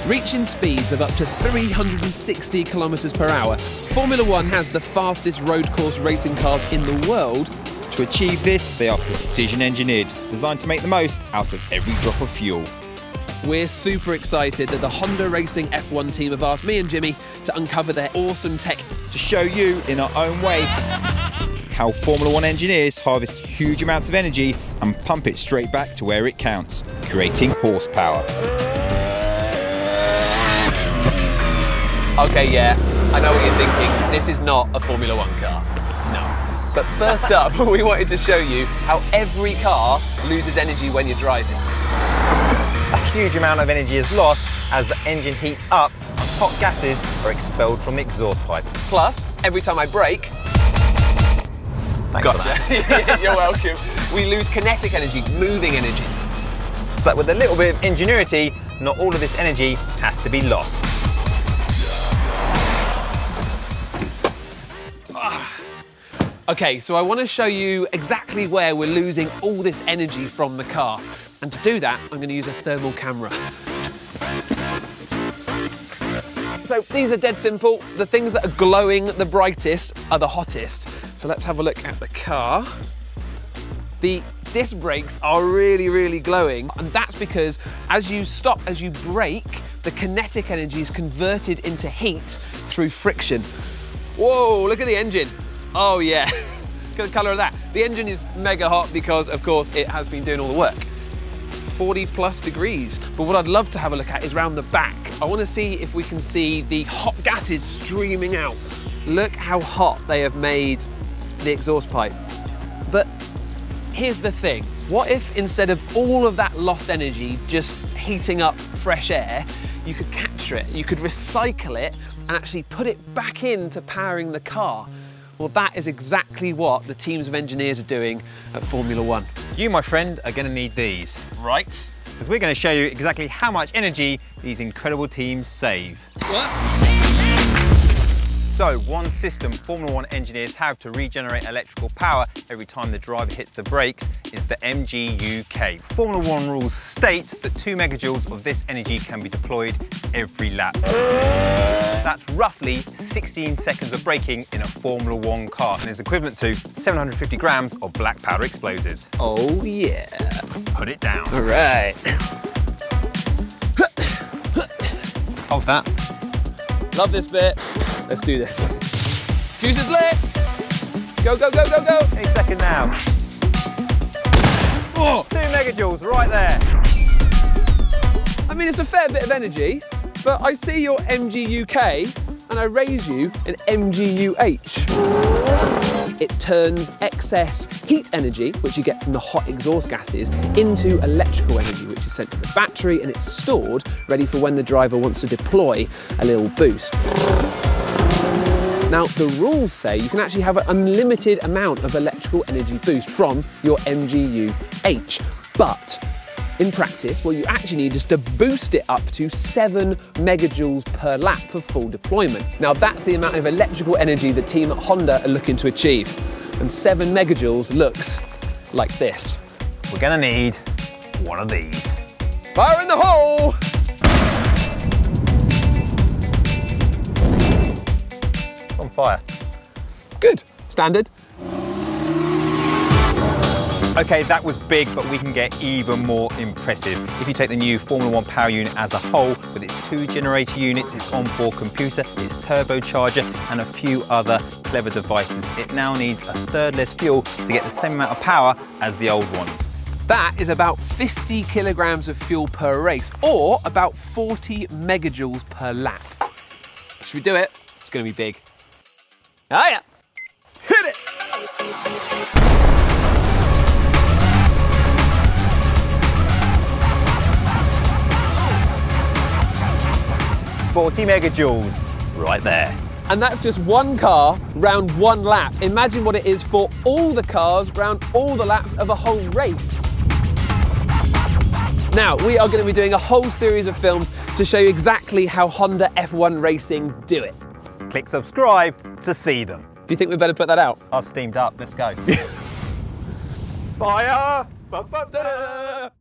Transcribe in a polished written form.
Reaching speeds of up to 360 kilometers per hour, Formula One has the fastest road course racing cars in the world. To achieve this, they are precision engineered, designed to make the most out of every drop of fuel. We're super excited that the Honda Racing F1 team have asked me and Jimmy to uncover their awesome tech To show you, in our own way, how Formula One engineers harvest huge amounts of energy and pump it straight back to where it counts, creating horsepower. Okay, yeah, I know what you're thinking. This is not a Formula One car. No. But first up, we wanted to show you how every car loses energy when you're driving. A huge amount of energy is lost as the engine heats up and hot gases are expelled from the exhaust pipe. Plus, every time I brake... Thanks for that. You're welcome. We lose kinetic energy, moving energy. But with a little bit of ingenuity, not all of this energy has to be lost. Okay, so I want to show you exactly where we're losing all this energy from the car. And to do that, I'm going to use a thermal camera. So these are dead simple. The things that are glowing the brightest are the hottest. So let's have a look at the car. The disc brakes are really, really glowing. And that's because as you stop, as you brake, the kinetic energy is converted into heat through friction. Whoa, look at the engine. Oh yeah, look at the colour of that. The engine is mega hot because, of course, it has been doing all the work. 40+ degrees. But what I'd love to have a look at is round the back. I want to see if we can see the hot gases streaming out. Look how hot they have made the exhaust pipe. But here's the thing. What if instead of all of that lost energy just heating up fresh air, you could capture it, you could recycle it and actually put it back into powering the car? Well, that is exactly what the teams of engineers are doing at Formula One. You, my friend, are going to need these. Right. Because we're going to show you exactly how much energy these incredible teams save. What? So, one system Formula One engineers have to regenerate electrical power every time the driver hits the brakes is the MGU-K. Formula One rules state that 2 megajoules of this energy can be deployed every lap. That's roughly 16 seconds of braking in a Formula One car and is equivalent to 750 grams of black powder explosives. Oh yeah. Put it down. All right. Hold that. Love this bit. Let's do this. Fuse is lit. Go, go, go, go, go. Any second now. Oh, 2 megajoules right there. I mean, it's a fair bit of energy, but I see your MGU-K and I raise you an MGU-H. It turns excess heat energy, which you get from the hot exhaust gases, into electrical energy, which is sent to the battery and it's stored, ready for when the driver wants to deploy a little boost. Now, the rules say you can actually have an unlimited amount of electrical energy boost from your MGU-H, but in practice, what you actually need is to boost it up to 7 megajoules per lap for full deployment. Now, that's the amount of electrical energy the team at Honda are looking to achieve. And 7 megajoules looks like this. We're going to need one of these. Fire in the hole! It's on fire. Good. Standard. Okay, that was big, but we can get even more impressive. If you take the new Formula One power unit as a whole, with its 2 generator units, its onboard computer, its turbocharger, and a few other clever devices, it now needs a third less fuel to get the same amount of power as the old ones. That is about 50 kilograms of fuel per race, or about 40 megajoules per lap. Should we do it? It's going to be big. Oh yeah. Hit it! 40 megajoules, right there. And that's just one car round one lap. Imagine what it is for all the cars round all the laps of a whole race. Now, we are going to be doing a whole series of films to show you exactly how Honda F1 Racing do it. Click subscribe to see them. Do you think we better put that out? I've steamed up, let's go. Fire! Ba-ba-da!